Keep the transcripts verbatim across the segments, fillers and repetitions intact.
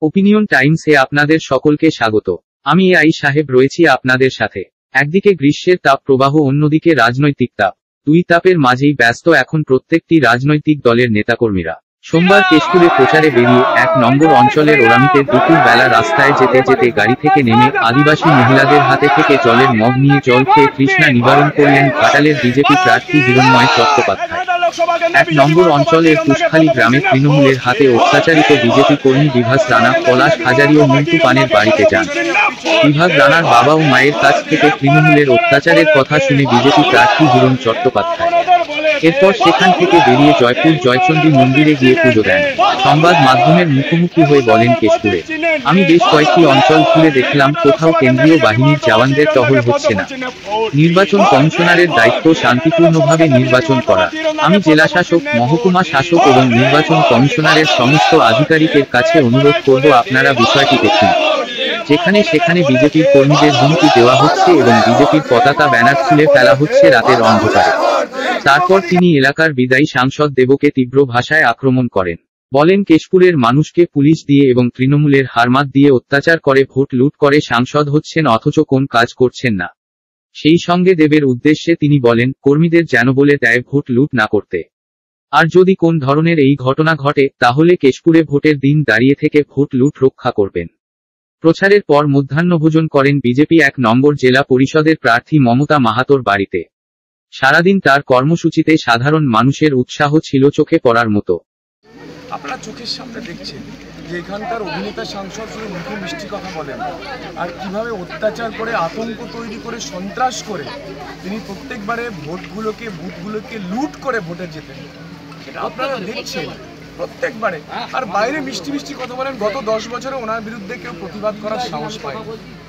Opinion টাইমসে আপনাদের সকলকে স্বাগত। আমি এ আই সাহেব রয়েছি আপনাদের সাথে। একদিকে গ্রীষ্মের তাপ প্রবাহ, অন্যদিকে রাজনৈতিক তাপ। দুই তাপের মাঝেই ব্যস্ত এখন প্রত্যেকটি রাজনৈতিক দলের নেতাকর্মীরা। সোমবার কেশপুরে প্রচারে বেরিয়ে এক নম্বর অঞ্চলের ওরামিতে দুপুর বেলা রাস্তায় যেতে যেতে গাড়ি থেকে নেমে আদিবাসী মহিলাদের হাতে থেকে জলের মগ নিয়ে জল খেয়ে তৃষ্ণা নিবারণ করলেন ঘাটালের বিজেপি প্রার্থী হিরণ্ময় চট্টোপাধ্যায়। এক নম্বর অঞ্চলের তুষখালী গ্রামে তৃণমূলের হাতে অত্যাচারিত বিজেপি কর্মী বিভাস রানা, পলাশ হাজারি ও মন্টু পানের বাড়িতে যান। বিভাস রানার বাবা ও মায়ের কাছ থেকে তৃণমূলের অত্যাচারের কথা শুনে বিজেপি প্রার্থী হিরণ চট্টোপাধ্যায় এরপর সেখান থেকে বেরিয়ে জয়পুর জয়চণ্ডী মন্দিরে গিয়ে পুজো দেন। সংবাদ মাধ্যমের মুখোমুখি হয়ে বলেন, কেশপুরে আমি বেশ কয়েকটি অঞ্চল ঘুরে দেখলাম, কোথাও কেন্দ্রীয় বাহিনীর জওয়ানদের টহল হচ্ছে না। নির্বাচন কমিশনারের দায়িত্ব শান্তিপূর্ণভাবে নির্বাচন করা। আমি জেলা শাসক, মহকুমা শাসক এবং নির্বাচন কমিশনারের সমস্ত আধিকারিকের কাছে অনুরোধ করব, আপনারা বিষয়টি দেখুন। যেখানে সেখানে বিজেপির কর্মীদের হুমকি দেওয়া হচ্ছে এবং বিজেপির পতাকা ব্যানার খুলে ফেলা হচ্ছে রাতের অন্ধকারে। তারপর তিনি এলাকার বিদায়ী সাংসদ দেবকে তীব্র ভাষায় আক্রমণ করেন। বলেন, কেশপুরের মানুষকে পুলিশ দিয়ে এবং তৃণমূলের হারমাত দিয়ে অত্যাচার করে ভোট লুট করে সাংসদ হচ্ছেন, অথচ কোন কাজ করছেন না। সেই সঙ্গে দেবের উদ্দেশ্যে তিনি বলেন, কর্মীদের যেন বলে দেয় ভোট লুট না করতে। আর যদি কোন ধরনের এই ঘটনা ঘটে, তাহলে কেশপুরে ভোটের দিন দাঁড়িয়ে থেকে ভোট লুট রক্ষা করবেন। প্রচারের পর মধ্যাহ্নভোজন করেন বিজেপি এক নম্বর জেলা পরিষদের প্রার্থী মমতা মাহাতোর বাড়িতে। সারাদিন তার কর্মসূচিতে সাধারণ মানুষের উৎসাহ ছিল চোখে পড়ার মতো। আপনারা চোখের সামনে দেখছেন যে এখানকার অভিনেতা সাংসদ শুধু মুখে মিষ্টি কথা বলেন, আর কিভাবে অত্যাচার করে, আতঙ্ক তৈরি করে, সন্ত্রাস করে তিনি প্রত্যেকবারে ভোটগুলোকে বুথগুলোকে লুট করে ভোটে যেতেন। এটা আপনারা দেখছেন প্রত্যেকবারে। আর বাইরে মিষ্টি মিষ্টি কথা বলেন। গত দশ বছরে ওনার বিরুদ্ধে কেউ প্রতিবাদ করার সাহস পায়নি।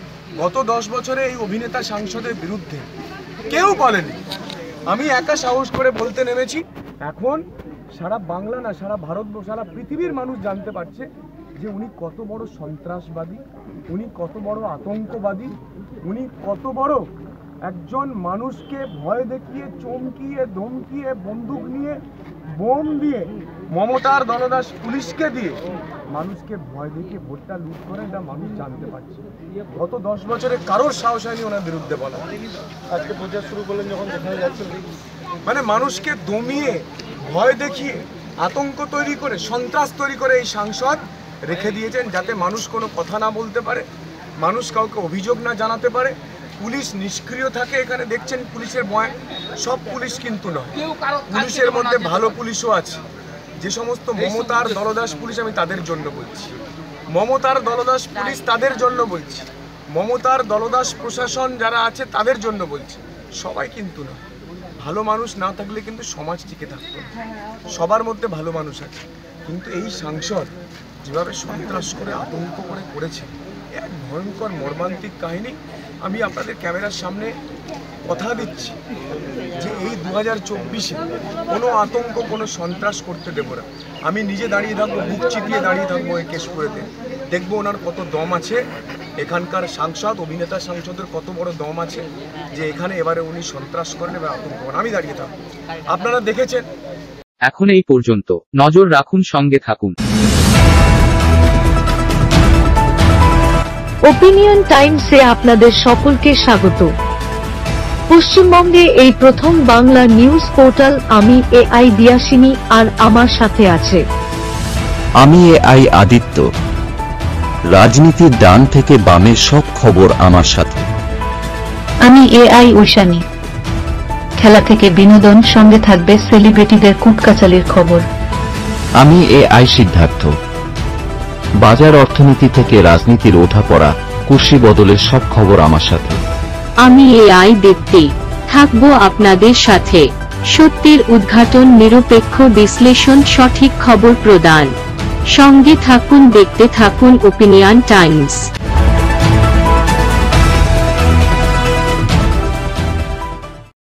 গত দশ বছরে এই অভিনেতা সাংসদের বিরুদ্ধে কেউ বলেনি। আমি একা সাহস করে বলতে নেমেছি। এখন সারা বাংলা না, সারা ভারত, সারা পৃথিবীর মানুষ জানতে পারছে যে উনি কত বড় সন্ত্রাসবাদী, উনি কত বড় আতঙ্কবাদী, উনি কত বড় একজন মানুষকে ভয় দেখিয়ে, চমকিয়ে, ধমকিয়ে, বন্দুক নিয়ে, বোম দিয়ে, মমতার দলদাস পুলিশকে দিয়ে মানুষকে ভয় দেখিয়ে ভোটটা লুট করে, এটা মানুষ জানতে পারছে। গত দশ বছরে কারোর সাহস হয়নি ওনার বিরুদ্ধে বলা। আজকে প্রচার শুরু করলেন যখন দেখা যাচ্ছে, মানে মানুষকে দমিয়ে, ভয় দেখিয়ে, আতঙ্ক তৈরি করে, সন্ত্রাস তৈরি করে এই সাংসদ রেখে দিয়েছেন, যাতে মানুষ কোনো কথা না বলতে পারে, মানুষ কাউকে অভিযোগ না জানাতে পারে। পুলিশ নিষ্ক্রিয় থাকে। এখানে দেখছেন পুলিশের ভয়। সব পুলিশ কিন্তু নয়, পুলিশের মধ্যে ভালো পুলিশও আছে। যে সমস্ত মমতার দলদাস পুলিশ, আমি তাদের জন্য বলছি, মমতার দলদাস পুলিশ তাদের জন্য বলছি, মমতার দলদাস প্রশাসন যারা আছে তাদের জন্য বলছি। সবাই কিন্তু নয়। ভালো মানুষ না থাকলে কিন্তু সমাজ টিকে থাকতো। সবার মধ্যে ভালো মানুষ আছে, কিন্তু এই সাংসদ যেভাবে সন্ত্রাস করে, আতঙ্ক করে করেছে, এক ভয়ঙ্কর মর্মান্তিক কাহিনী। আমি আপনাদের ক্যামেরার সামনে কথা দিচ্ছি যে এই দু হাজার চব্বিশে কোনো আতঙ্ক, কোনো সন্ত্রাস করতে দেব না। আমি নিজে দাঁড়িয়ে থাকবো, বুক চিপিয়ে দাঁড়িয়ে থাকবো এই কেশপুরেতে। দেখবো ওনার কত দম আছে, এখানকার সাংসদ, অভিনেতা সাংসদের কত বড় দম আছে যে এখানে এবারে উনি সন্ত্রাস করেন এবং আতঙ্ক করেন। আমি দাঁড়িয়ে থাকবো। আপনারা দেখেছেন। এখন এই পর্যন্ত। নজর রাখুন, সঙ্গে থাকুন। ওপিনিয়ন টাইমসে আপনাদের সকলকে স্বাগত। পশ্চিমবঙ্গে এই প্রথম বাংলা নিউজ পোর্টাল। আমি এ আই দিয়াসিনী, আর আমার সাথে আছে আমি এ আই আদিত্য। রাজনীতির ডান থেকে বামের সব খবর আমার সাথে। আমি এ আই ঐশানী। খেলা থেকে বিনোদন, সঙ্গে থাকবে সেলিব্রিটিদের কুটকাচালির খবর। আমি এ আই সিদ্ধার্থ। বাজার অর্থনীতি থেকে রাজনীতির ওঠাপড়া, কুর্সি বদলের সব খবর আমার সাথে। আমি এ আই দীপ্তি, থাকবো আপনাদের সাথে। সত্যের উদ্ঘাটন, নিরপেক্ষ বিশ্লেষণ, সঠিক খবর প্রদান। সঙ্গে থাকুন, দেখতে থাকুন ওপিনিয়ন টাইমস।